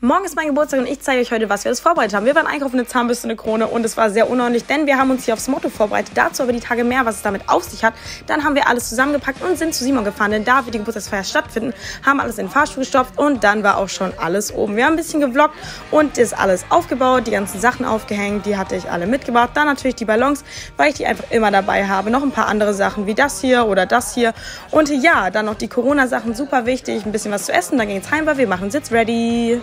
Morgen ist mein Geburtstag und ich zeige euch heute, was wir alles vorbereitet haben. Wir waren einkaufen, eine Zahnbürste, eine Krone und es war sehr unordentlich, denn wir haben uns hier aufs Motto vorbereitet. Dazu aber die Tage mehr, was es damit auf sich hat. Dann haben wir alles zusammengepackt und sind zu Simon gefahren, denn da wird die Geburtstagsfeier stattfinden, haben alles in den Fahrstuhl gestopft und dann war auch schon alles oben. Wir haben ein bisschen gevloggt und ist alles aufgebaut, die ganzen Sachen aufgehängt, die hatte ich alle mitgebracht. Dann natürlich die Ballons, weil ich die einfach immer dabei habe. Noch ein paar andere Sachen wie das hier oder das hier. Und ja, dann noch die Corona-Sachen, super wichtig, ein bisschen was zu essen, dann geht's heim, weil wir machen uns jetzt ready.